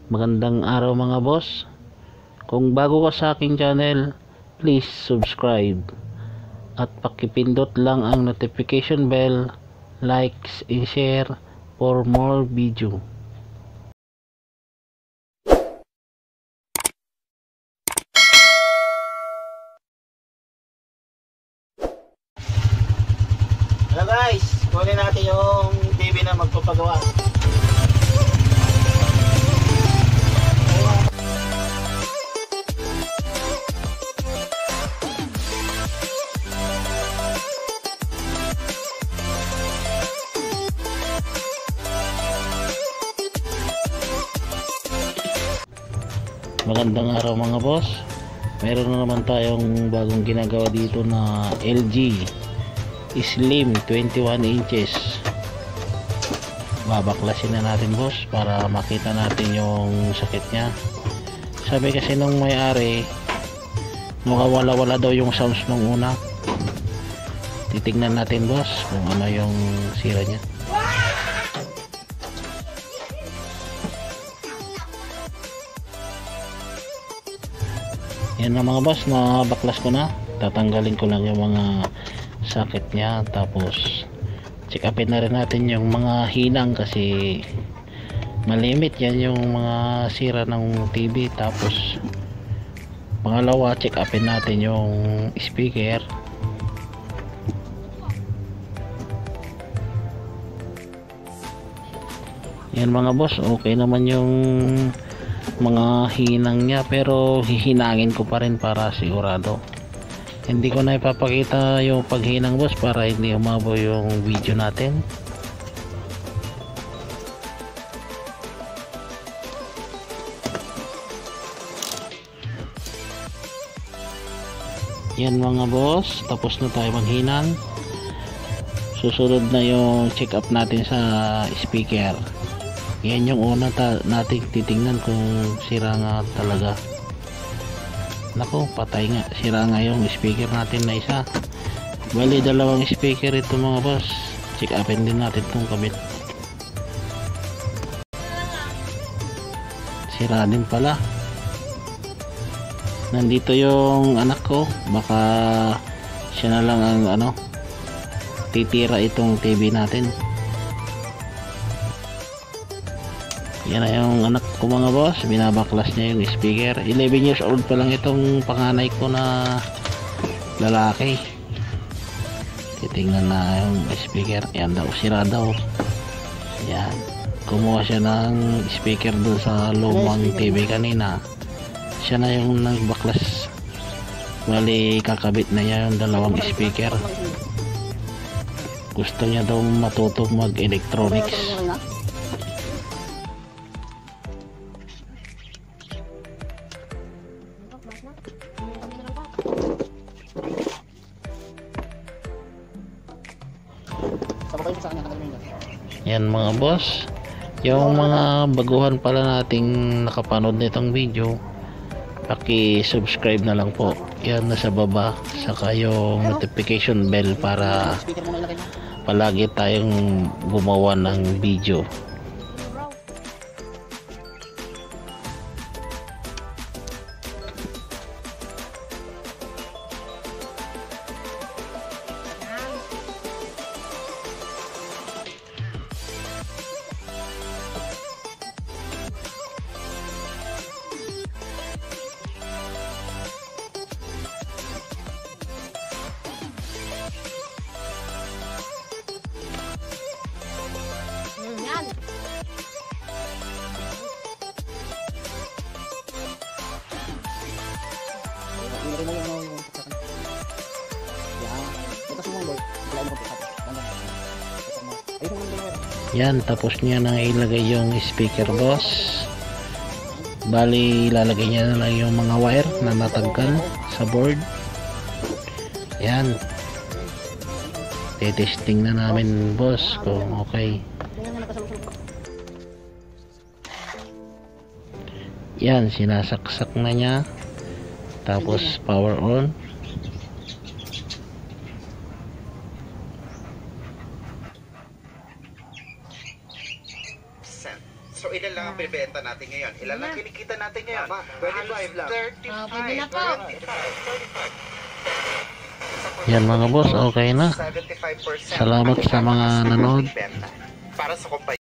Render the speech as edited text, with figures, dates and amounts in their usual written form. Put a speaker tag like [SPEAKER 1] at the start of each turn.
[SPEAKER 1] Magandang araw mga boss. Kung bago ka sa aking channel, please subscribe at pakipindot lang ang notification bell, likes and share for more video.
[SPEAKER 2] Hello guys, kunin natin yung TV na magpapagawa.
[SPEAKER 1] Magandang araw mga boss. Meron na naman tayong bagong ginagawa dito na LG Slim 21 inches. Babaklasin na natin boss para makita natin yung sakit niya. Sabi kasi nung may-ari, nakawala-wala daw yung sounds nung una. Titignan natin boss kung ano yung sira niya. Yan na mga boss, na baklas ko na. Tatanggalin ko lang yung mga sakit niya, tapos check upin na rin natin yung mga hinang kasi malimit yan yung mga sira ng TV. Tapos pangalawa, check upin natin yung speaker. Yan mga boss, okay naman yung mga hinang niya, pero hihinangin ko pa rin para sigurado. Hindi ko na ipapakita yung paghinang boss para hindi umabo yung video natin. Yan mga boss, tapos na tayo maghinang. Susunod na yung check up natin sa speaker. Yan yung una natin titingnan kung sira nga talaga. Nako, patay nga, sira nga yung speaker natin na isa. Bali dalawang speaker ito mga boss. Check upin din natin itong kabit. Sira din pala. Nandito yung anak ko, baka siya na lang ang titira itong TV natin. Yan na yung anak ko mga boss, binabaklas niya yung speaker. 11 years old pa lang itong panganay ko na lalaki. Titingnan na yung speaker. Yan daw, sira daw. Yan, kumuha siya ng speaker doon sa lumang TV kanina. Siya na yung nagbaklas. Bali kakabit na niya yung dalawang speaker. Gusto niya daw matutong mag electronics. Yan mga boss, yung mga baguhan pala nating nakapanood nitong video, paki-subscribe na lang po. Yan nasa baba, saka yung notification bell para palagi tayong gumawa ng video. Yan, tapos niya na ilagay yung speaker boss. Bali ilalagay niya na lang yung mga wire na natanggal sa board. Yan, testing na namin boss kung okay. Yan, sinasaksak na niya. Tapos power on.
[SPEAKER 3] So, ilan lang ang pinibenta natin ngayon? Ilan lang kinikita natin ngayon?
[SPEAKER 2] 25 lang.
[SPEAKER 3] 35.
[SPEAKER 4] Pwede na po.
[SPEAKER 3] 35.
[SPEAKER 1] Yan mga boss, okay na.
[SPEAKER 3] 75%.
[SPEAKER 1] Salamat sa mga nanood.
[SPEAKER 3] Para sa kumpanya.